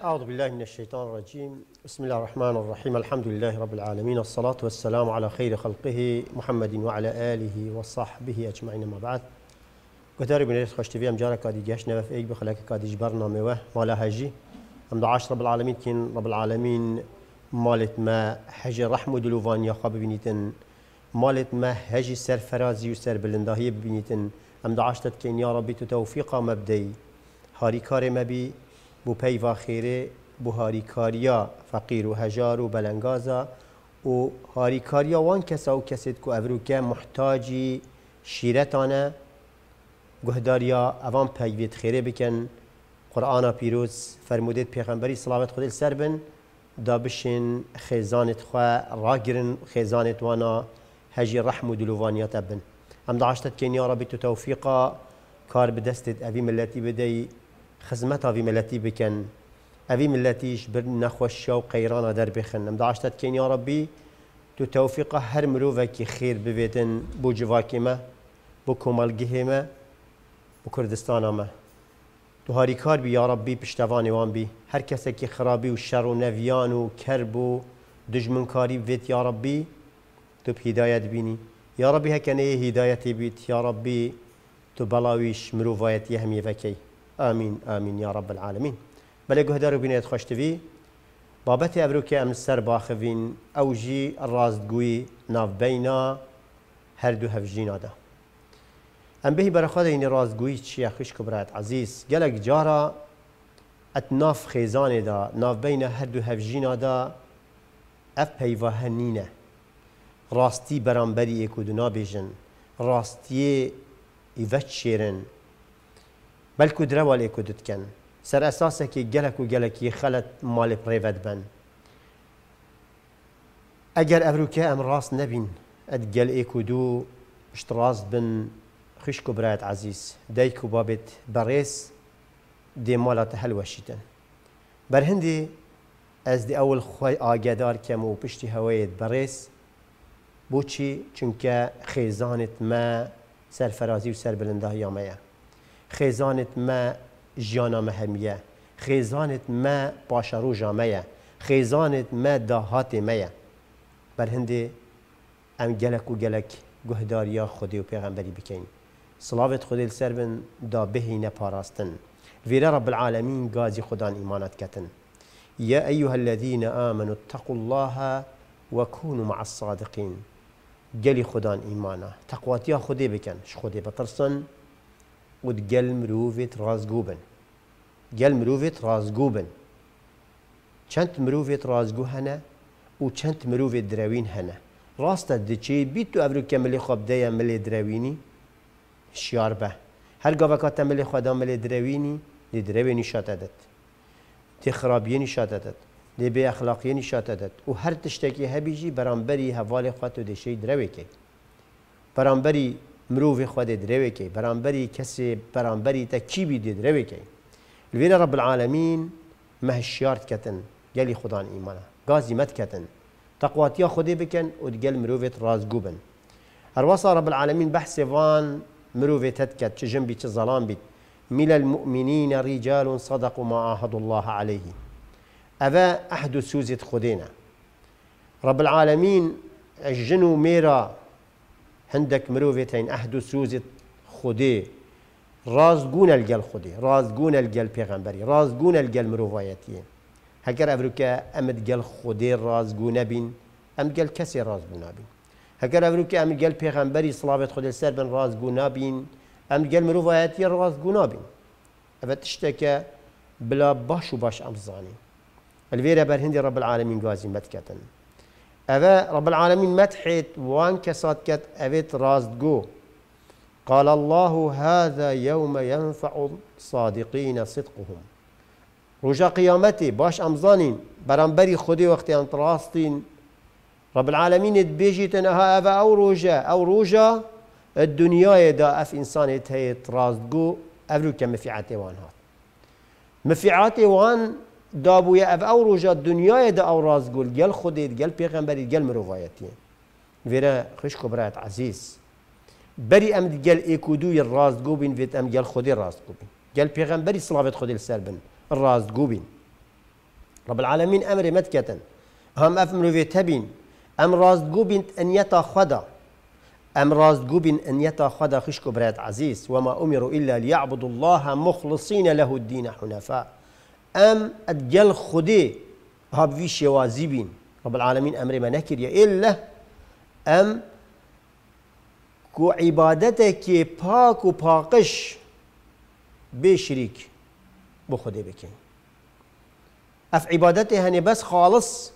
أعوذ بالله من الشيطان الرجيم. بسم الله الرحمن الرحيم. الحمد لله رب العالمين، الصلاة والسلام على خير خلقه محمد وعلى آله وصحبه أجمعين. ما بعد قدر من خوشتوی ام جارا کادی گشت نوف ایک بخلاک کادیج برنامه و مالا هجی ام دعاش رب العالمين كين رب العالمين مالت ما هجی رحم و دلوان یا خواب ببینیتن، مالت ما هجی سرفرازی و سربلندهی ببینیتن. ام دعاشتت كين يا ربي توفيق مبدئي هاری کار مبی بو پیوا خیره بو هاری کاریا فقیر و هجار و بلنگازا و هاری کاریا وان کسا و کسید که افروکه محتاجی شیرتانه گهداریا اوان پیوید خیره بکن. قرآن پیروز فرمودید پیغمبری صلوات خود سر بن دا بشین خیزانت خواه راگرن خیزانت وانا هجی رحم و دلوانیات بن. ام دعاشتت کن یا ربی تو توفیقا کار بدستت اوی ملتی بدهی خدمت اوی ملتی بکن، اوی ملتیش بر نخوش و قیران در بخن. ام دعاشتت کن یا ربی تو توفیق هر مروفه که خیر بویدن بو جواکی ما بو کمالگه ما بو کردستان ما تو هاری کار بی یا ربی پشتوانی وان بی هر کسی که خرابی و شر و نویان و کرب و دجمنکاری بید یا ربی تو هدایت بینی یا ربی هکنه هدایتی بیت یا ربی تو بلاویش مروفایتی همیه وکی. آمین آمین یا رب العالمین. بله گهدار و بینید خوشتوی بابت ابرو که ام سر باخوین اوجی رازدگوی ناف بینا هر دو هفجینا ده. ام بهی برخواد این رازدگوی چیه خوش کبرات عزیز گلک جارا اتناف خیزان ده ناف بینا هر دو هفجینا ده اف پیواه نینه راستی برانبری اکو دو نابیجن راستی ایوت شیرن بلکو دروالی کدت کن سر اساسه که گلک و گلکی خلط مال پریوت بن. اگر افروکه ام راست نبین اد گل ایکو دو اشتراز بن خشکو برایت عزیز دایکو بابت بریس دی مالات حلوشیتن بر هندی از دی اول خوی آگدار کم و پشتی هوایت بریس بوچی چونکه خیزانت ما سرفرازی و سربلنده یامه خیزانت ما جانا مهمیه خیزانت ما پاشارو جامعه خیزانت ما دهات میه بر هنده ام گلک و گلک گهداریا خودی و پیغمبری بکن صلاوت خودی لسر بن دا بهی نپاراستن ویره رب العالمین گازی خدان ایمانت کتن. یا ایها الذین آمنوا اتقوا الله وكونوا مع الصادقین گلی خدان ایمانه تقواتیا خودی بکن ش خودی بترسن و گل مروفت رازگوبن گل مروفت رازگوبن چند مروفت رازگو هنه و چند مروفت دروین هنه راست دچی بیت تو ابرو کملی خواب ده ملی دروینی شیار به هر گاوکات ملی خدا ملی دروینی دی دروینی شاتدت دی خرابیینی شاتدت دی بی اخلاقیینی شاتدت و هر تشتکی هبیجی برانبری حوال خاطر دشی دروی کی برانبری مروف خود دروی کی برانبری کسی برانبری تکیبی دروی کی. الویل رب العالمین مهشیارت کتن گلی خدان ایمانه گازی مت کتن تقواتیا خودی بکن و گل مروفت رازگوبن. ارواصا رب العالمین بحث وان مروفت هتکت چه جنبی چه ظلام بیت من المؤمنین رجال صدقوا ما عاهدوا الله عليه اوه احد سوزت خودینا رب العالمین الجنو میرا هندك مروفتين أحد سوزت خدي رازقون الجل خدي رازقون الجل پیغمبري رازقون الجل مروفايتين هكر أفريكا أمد جل خدي رازقون بين أمد جل كسي رازقون بين هكر أفريكا أمد جل پیغمبري صلاة خدي السر بن رازقون بين أمد جل مروفايتين رازقون بين أفتشتكى بلا باش وباش أمزاني الفيرا برهندي رب العالمين قازي متكتن أبا رب العالمين مدحت وان كسات كت أبيت رازدقو قال الله هذا يوم ينفع الصادقين صدقهم رجا قيامتي باش أمزانين برانبري خدي وقت أنت راستين رب العالمين تبيجي تنها أبا أو رجا الدنيا دا أف إنسان تهيت رازدقو أبرو كمفيعاتي وان هات مفيعاتي وان دابویا اف او روجا دنیای دا او رازگول گل خودید گل پیغمبری گل مروایتی ویرا خوش کبرات عزیز بری ام گل ایکودوی رازگو بین ویت ام گل خودی رازگو بین گل پیغمبری صلوات خودی لسر بن رازگو بین رب العالمين أمر متكتن هم أفمرو في تبين أم رازقو بنت أن يتخذا أم رازقو بنت أن يتخذا خشكو برات عزيز وما أمروا إلا ليعبدوا الله مخلصين له الدين حنفاء أم أدجل خدي هاب في شوازي بين رب العالمين أمر ما نكر إلا أم كو عبادتك باك وباقش بشريك بخدي بكين اف عبادته هني بس خالص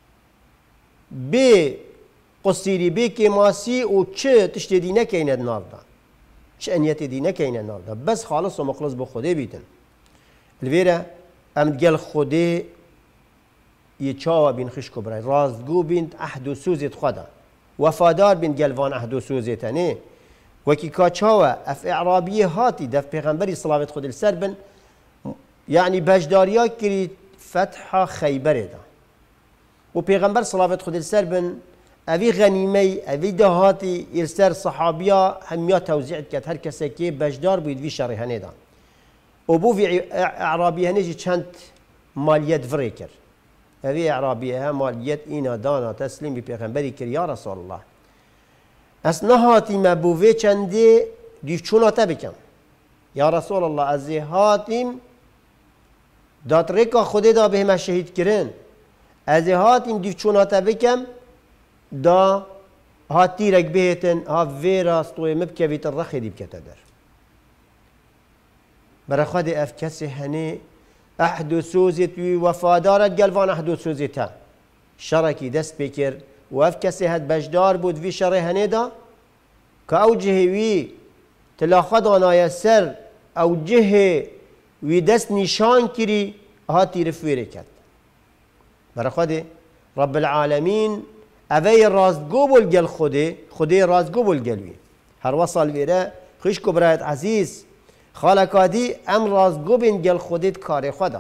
بقصيري بكي ماسي و چه تشتي دينه كينه نالدا چه انيت دينه كينه نالدا بس خالص ومخلص بخدي بيتن الفيرا ام تقال خدي يتشاوى بين خشكو براي رازقو بنت احدو سوزت خدا وفادار بنت قلفان احدو سوزتاني وكي كاتشاوى اف اعرابيه هاتي دف پیغمبري صلاة خد السربن يعني بجداريا كري فتح خيبر دا و پیغمبر صلاة خد السربن اوی غنیمه اوی دهاتی ارسر صحابیا همیا توزیع کرد هر کسی که بجدار بود وی شر هنه دا و بو وی اعرابی هنه جی چند مالیت وری کرد اوی اعرابی ها مالیت اینا دانا تسلیم بی پیغمبری کرد یا رسول الله اس نهاتی ما بو وی چنده دیو چوناتا بکن یا رسول الله از هاتیم داد ریکا خود دا به ما شهید کرن از هاتیم دیو چوناتا بکم دا هاتی رک بهتن ها ویرا استوی مبکویت الرخی دی بکتا در برای خود اف کسی هنی احدو سوزت وی وفادارت گلوان احدو سوزت ها شرکی دست بکر و اف کسی هد بجدار بود وی شره هنی دا که او جه وی تلاخد آنای سر او جه وی دست نشان کری هاتی رفویره کرد برای خود رب العالمین اوی رازگو بول خودی رازگو بول گلوی هر وصل ویره خوش کو برایت عزیز خالقادی ام رازگو بین گل خودت کار خدا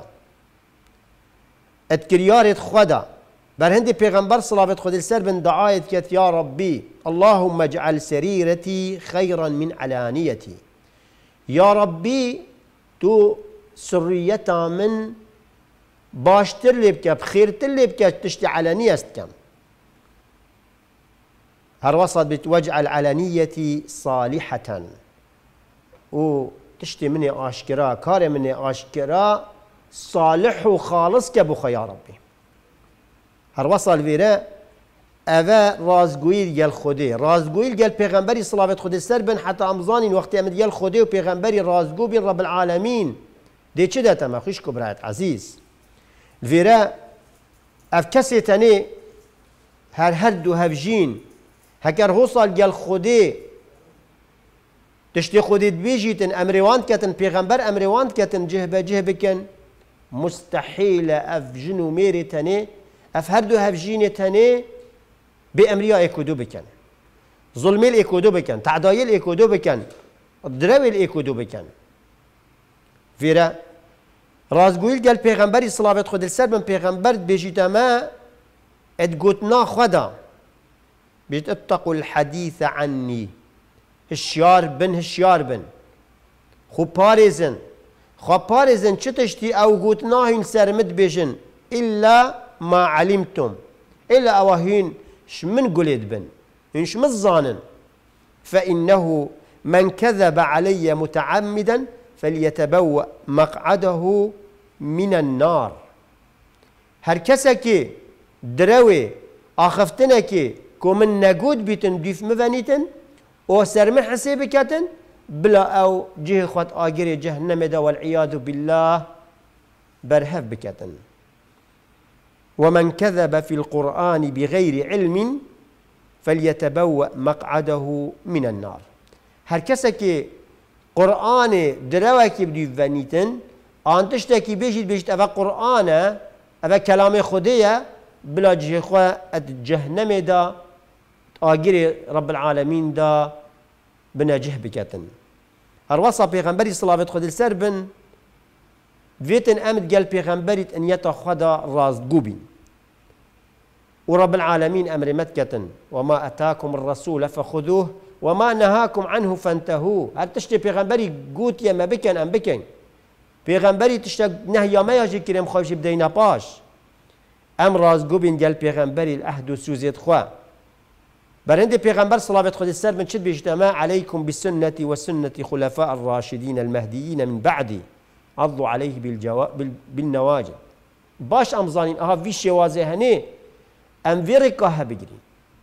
اتکریارت خدا بر هندی پیغمبر صلوات خود السر بن دعایت کت یا ربی اللهم اجعل سریرتی خیرا من علانیتی یا ربی تو سریتا من باشتر لبکه بخیرتر لبکه تشتی علانی است کم هر وصل بتوجعل علانيتي صالحة و تشتي مني آشكرا كار مني آشكرا صالح وخالص كبو يا ربي هر وصل فيرا أذا رازقويل قال خدي رازقويل قال پیغمبري صلاة خدي سربن حتى أمزانين وقت أمد قال خدي وبيغمبري رازقو بين رب العالمين دي چه داتا ما خوش كبرات عزيز فيرا اف كسي تاني هر هردو هفجين هكر هوصل قال خودي تشتي خودي بيجيتن امريوان كتن پیغمبر امريوان كتن جه بكن مستحيل اف جنو ميري تاني اف هردو هفجين تاني بامريا ايكودو بكن ظلمي الايكودو بكن تعدايل الايكودو بكن الدراوي الايكودو بكن فيرا رازقويل قال پیغمبري صلاة خود السر من پیغمبر بيجيتا ما ادقوتنا خدا بيت اتقوا الحديث عني هشيار بن خو بارزن چتشتي او قوتناهين سرمد بيجن إلا ما علمتم إلا أواهين شمن قليد بن إنش مزانن فإنه من كذب علي متعمدا فليتبوأ مقعده من النار هر كسكي دروي آخفتنكي کو من نگود بیتن دیف مونیتن او سرمه حساب کتن بلا او جه خود آگر جهنم دا والعیاذ بالله برهف بکتن ومن كذب في القرآن بغير علم فليتبوأ مقعده من النار هر کسی که قرآن دروکی بدیف ونیتن آنتشتکی بیشید اوه قرآن اوه کلام خودیه بلا جه خود جهنم دا آگیر رب العالمین دا بنجه بکتن هر وصا پیغمبری صلاوات خود السر بن ویتن امد قال پیغمبریت ان یتا خدا رازقو بین و رب العالمین امر متکتن وما اتاكم الرسول فخذوه وما نهاكم عنه فانتهوه هر تشتی پیغمبری گوت یا ما بکن ام بکن پیغمبری تشتی نهیا ما یاجی کریم خوش بدینا پاش ام رازگو بین گل پیغمبری العهد و سوزید خواه برند پیغمبر صلوات خود السر من شد بيجتمع عليكم بسنتي وسنة خلفاء الراشدين المهديين من بعدي عضوا عليه بالنواجذ باش امزانين اها في شوازه هني ام فيركاها بجرين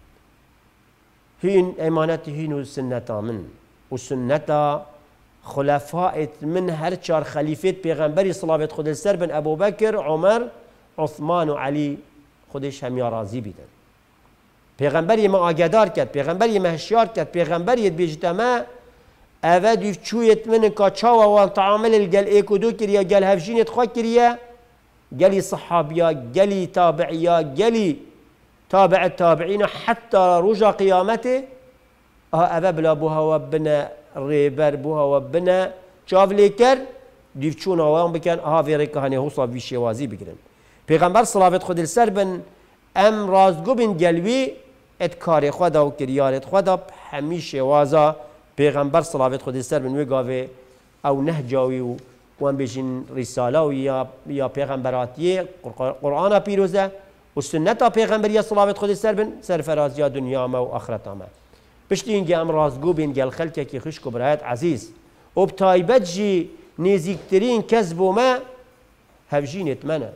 هين امانتي هين سنة من وسنة خلفاء من هر چار خليفة پیغمبري صلوات خود السر بن ابو بكر عمر عثمان و علي خودش هم راضي بيدن پیغمبری ما آگدار کرد پیغمبری ما هشیار کرد پیغمبری بیجتما اوه دیو چویت من که چاوا وان تعامل الگل ایکودو کریا گل هفجینت خواه کریا گلی صحابیا گلی تابعیا گلی تابع التابعین حتی رجا قیامته اوه بلا بوها و بنا ریبر بوها و بنا چاو لیکر دیو چون آوان بکن وی ریکهانی حوصا وی شوازی بگرن پیغمبر صلوات خود السر بن ام رازگو بن گلوی ات کار خدا و کریارت خدا همیشه وازا پیغمبر صلوات خود السر بن وگاوه او نهجاوی و وان بجین رساله و یا پیغمبراتی قرآن پیروزه و سنت پیغمبری صلوات خود السر بن سرفرازی دنیا ما و آخرت ما پشتی اینگه ام رازگو بن گل خلکه که خشک و برایت عزیز و بتایبت جی نزیکترین کذب ما هفجینت منه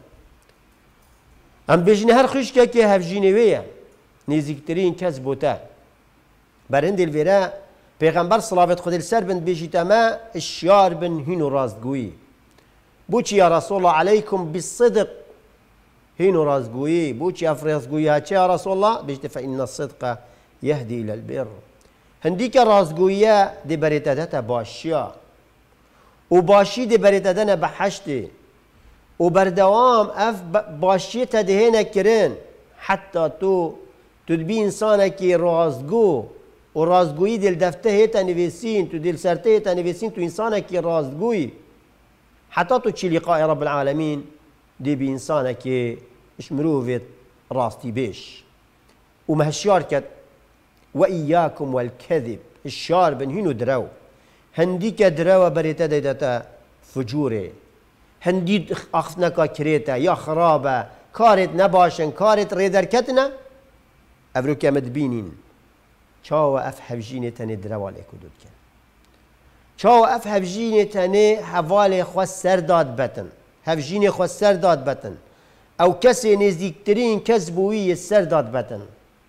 ام بجنه هر خشکه که هفجینه ویه نزیکترین کس بوده برند الویره پیغمبر صلوات خود السر بن بجیتما اشیار بن هینو راستگویی بوچی یا رسول الله علیکم بالصدق هینو راستگویی بوچی افرازگویی ها چه یا رسول الله بجت فإن الصدق يهدي إلى البر هندی که راستگویی دی بریتدت باشیا و باشی دی بریتدن بحشتی و بردوام اف باشی تدهینه کرن حتی تو تدبی انسانه که رازگو و رازگویی دل دفته هیتا نویسین تو دل سرته هیتا نویسین تو انسانه که رازگویی حتی تو چی لقاء رب العالمین دی بی انسانه که اشمروفت راستی بیش و مهشیار کد و ایاکم والکذب الشار بن هینو درو هندی که درو بریتا دیدتا فجوره هندی اخفنکا کریتا یا خرابه کارت نباشن کارت ریدرکتنا افرو که مدبینین چاو اف هفجینه تنه درواله کدود کن چاو اف هفجینه تنه حواله خواست سر داد بتن هفجینه خواست سر داد بتن او کسی نزدیکترین کس بویی سر داد بتن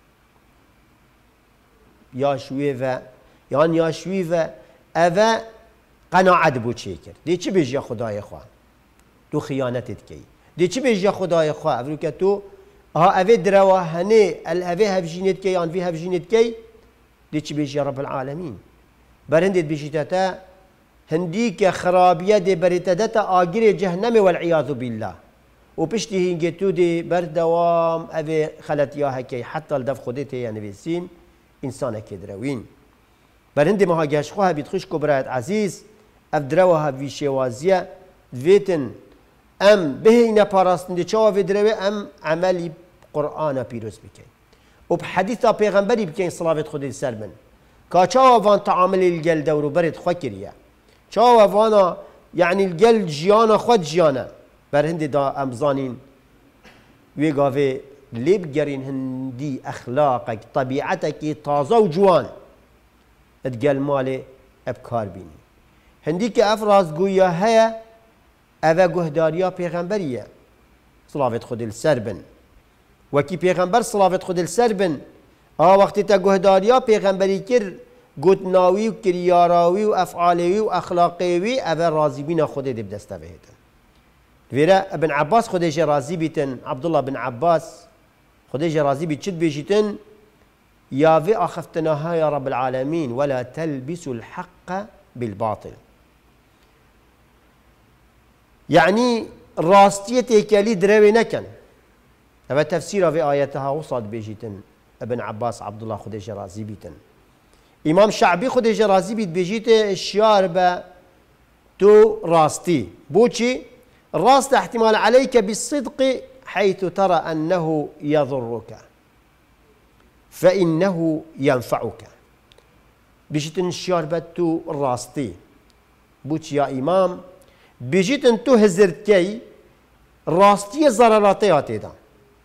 یا شوی و یا شوی و اوه قناعت بو چه کرد دی چی بیجی خدای خواه تو خیانتت کی دی چی بیجی خدای خواه افرو که تو اوه دروا هنه اوه هفجینت کی آن وی هفجینت کی دی چی بیجی رب العالمین برندت بیجیتتا هندی که خرابیه دی بریتدتا آگیر جهنم والعیاذ بالله و پشتی هنگی تو دی بردوام اوه خلطیاه کی حتی الدف خودت یا نویسین انسان که دروین برند ما گاش خواه بیت خوش کبرایت عزیز اف دروها وی شوازیه دویتن ام به اینا پاراستن دی چاوا وی دروه ام عملی قرآن پیروز بکن و بحدیثا پیغمبری بکن صلوات خود سر من که چاوا وان تعامل الگل دورو برد خواه کریه چاوا وانا یعنی الگل جیانا خود جیانا برند دا امزانین وی گاوه لیب گرین هندی اخلاقک طبیعتکی تازه و جوان ادگل مال ابکار بینی هندی که افراز گویا هیا اوه گهداریا پیغمبریه صلوات خود السر بن وکی پیغمبر صلوات خود السر بن وقتی تا گهداریا پیغمبری کر گوتناوی و کریاراوی و افعالوی و اخلاقیوی اوه رازی بین خود دیب دسته بهتن ویره ابن عباس خودش رازی بیتن عبدالله بن عباس خودش رازی بیت چد بیشتن یا في أخفتناها يا رب العالمين ولا تلبسوا الحق بالباطل يعني راستية تيكالي دروي نكن هذا تفسير في آياتها وصاد بيجيتن ابن عباس عبد الله خديج رازي بيتن إمام شعبي خديج رازي بيت بيجيت الشاربة تو راستي بوشي الراست احتمال عليك بالصدق حيث ترى أنه يضرك فإنه ينفعك بيجيتن الشاربة تو راستي بوشي يا إمام بيجيتن تو هزرتكي راستي ضرراتي دا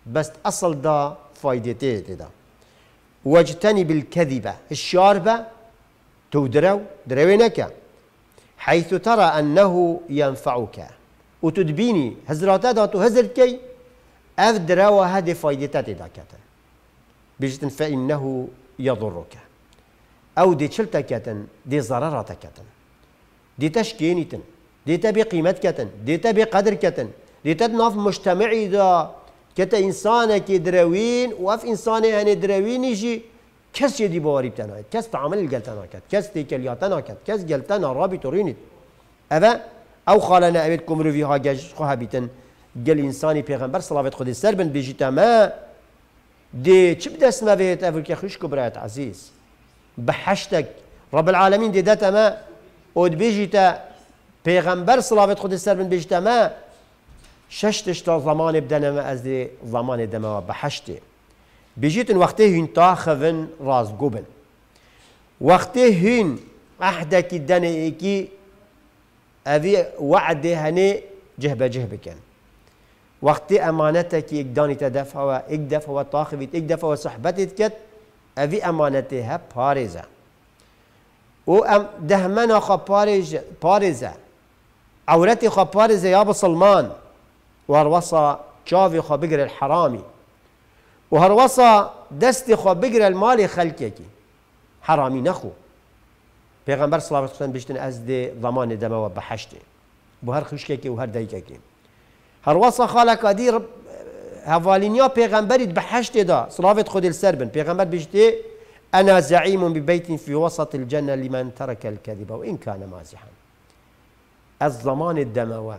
بس أصل دا فايدتي دا. واجتنب الكذبة الشاربة تودرو دروينك حيث ترى أنه ينفعك وتدبيني هزراتا دا تهزركي أفدرو هذه فايدتي دا كتن بجتن فإنه يضرك أو دي شلتكتن دي ضررتكتن دي تشكينتن دي تبي قيمتكتن دي تبي قدركتن دي تدناف مجتمعي دا كتا إنسانك دروين وف إنساني هني دروين يجي كس يدي بواري بتنا كس تعمل الجلتنا كت كس تيكلياتنا كت كس جلتنا رابي تورينت أبا أو خالنا أبيتكم روفيها جاج خهابيتن جل إنساني پیغمبر صلاة خود السربن بيجي تما دي چه بده اسمه بيت أفريقيا خوش كبرات عزيز بحشتك رب العالمين دي داتا ما ود بيجي تا پیغمبر صلاة خود السربن بيجي تما ششتش تا زمان بدنا ما از دي زمان دما بحشتي بيجيتن وقته هين تاخذن راس قبل وقته هين أحدك الدنا إيكي أبي وعده هني جهبة كان وقت أمانتك إقداني تدفع إقدفع طاخبت إقدفع صحبتك كت أبي أمانتها بارزة وأم دهمنا بارزة عورتي بارزة يا بسلمان وهروصا شافي بقر الحرامي وهروصا دستي بقر المال خلكك حرامي نخو پیغمبر صلی الله علیه و سلم بيشتن از ده ضمان دم و بحشته بهر خشكك وهر دايكك هر وصا خالك ادير هفالينيا پیغمبرت بحشته دا صلوات خود السربن پیغمبر بيشته انا زعيم ببيت في وسط الجنه لمن ترك الكذب وان كان مازحا الضمان الدموه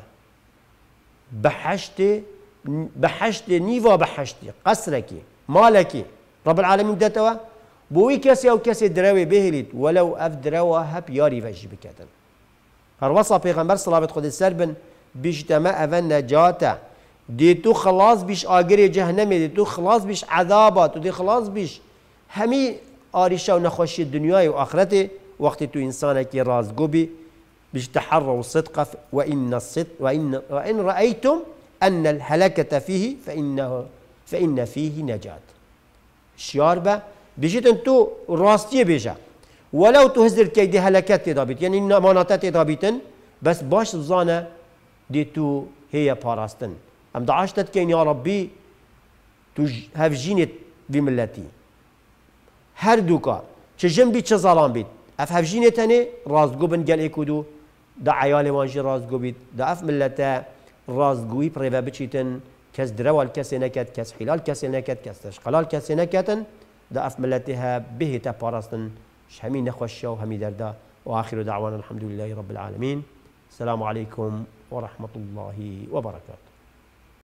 بحشته نيفا بحشته قصرك مالك رب العالمين دتوا بوي كسي او كسي دراوي بهلت ولو اف دراوه هب ياري فجي بكتن هر وصا پیغمبر صلوات خود السربن بيجتمع اven نجاته دي تو خلاص بيش آگر جهنم دي تو خلاص بيش عذابات ودي خلاص بيش همي آريشة ونخوشي الدنيا وآخرته وقت تو إنسانك رازقو بيش تحروا الصدق وإن رأيتم أن الهلكة فيه فإن فيه نجاة الشياربة بيجيت انتو راستيه بيجا ولو تهزر كي دي هلكات تضابط يعني ماناتات تضابطن بس باش بزانه دي تو هي باراستن ام دعاشتت كين يا ربي هفجينت بملتي هر دوكا چه جنبي چه ظلام بيت اف هفجينت هني رازقو بن قال ايكودو دا عيالي وانجي رازقو بيت دا اف ملتا رازقوي بريفا بچيتن كس دروال كسي نكت كس حلال كسي نكت كس تشقلال كسي نكتن دا اف ملتها به تبارستن همي نخوشا وهمي دردا واخر دعوانا الحمد لله رب العالمين السلام عليكم ورحمة الله وبركاته.